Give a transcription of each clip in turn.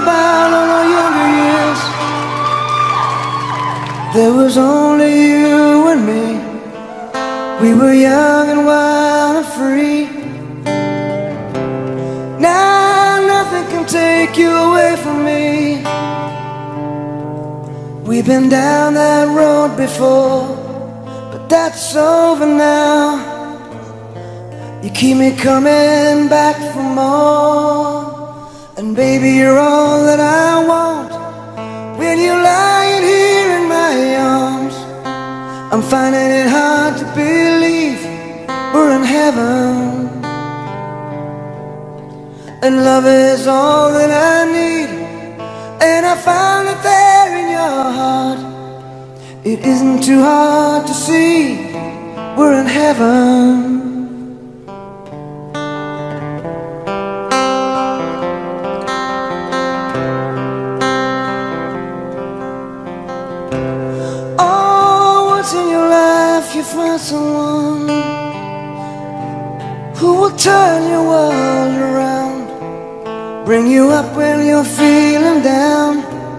about all our younger years. There was only you and me. We were young and wild and free. Now nothing can take you away from me. We've been down that road before, but that's over now. You keep me coming back for more. And baby, you're all that I want. When you're lying here in my arms, I'm finding it hard to believe we're in heaven. And love is all that I need, and I found it there in your heart. It isn't too hard to see we're in heaven. You find someone who will turn your world around, bring you up when you're feeling down.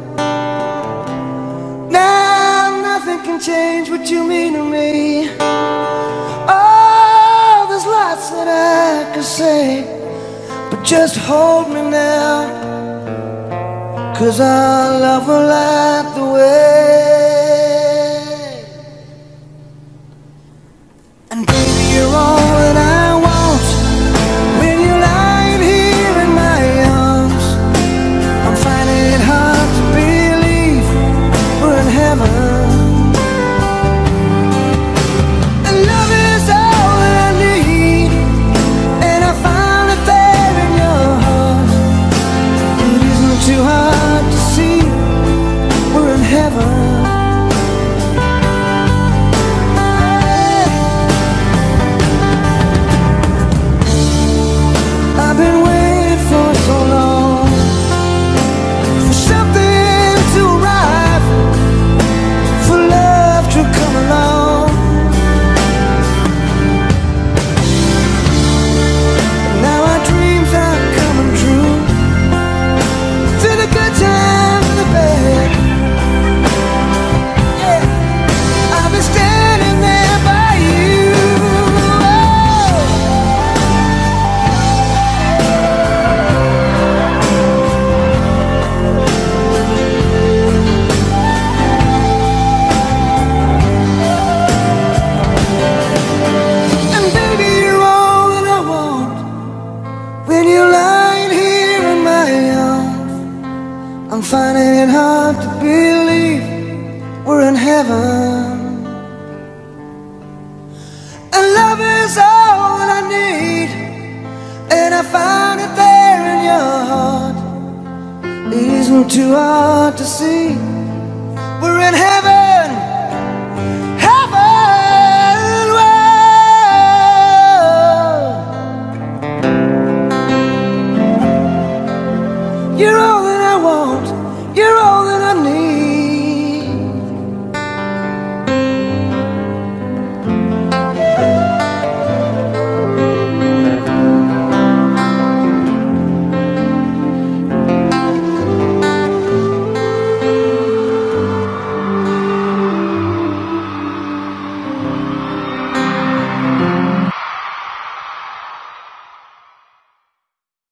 Now nothing can change what you mean to me. Oh, there's lots that I could say, but just hold me now, 'cause our love will light the way. And baby, you're all that I want. When you're lying here in my arms, I'm finding it hard to believe we're in heaven. And love is all that I need, and I found it there in your heart. It isn't too hard to see we're in heaven. I've been waiting for so long, for something to arrive, for love to come along. And now our dreams are coming true, through the good times and the bad. Yeah, I'll be standing there by you. I'm finding it hard to believe we're in heaven. And love is all that I need, and I found it there in your heart. It isn't too hard to see we're in heaven. Heaven, whoa. You're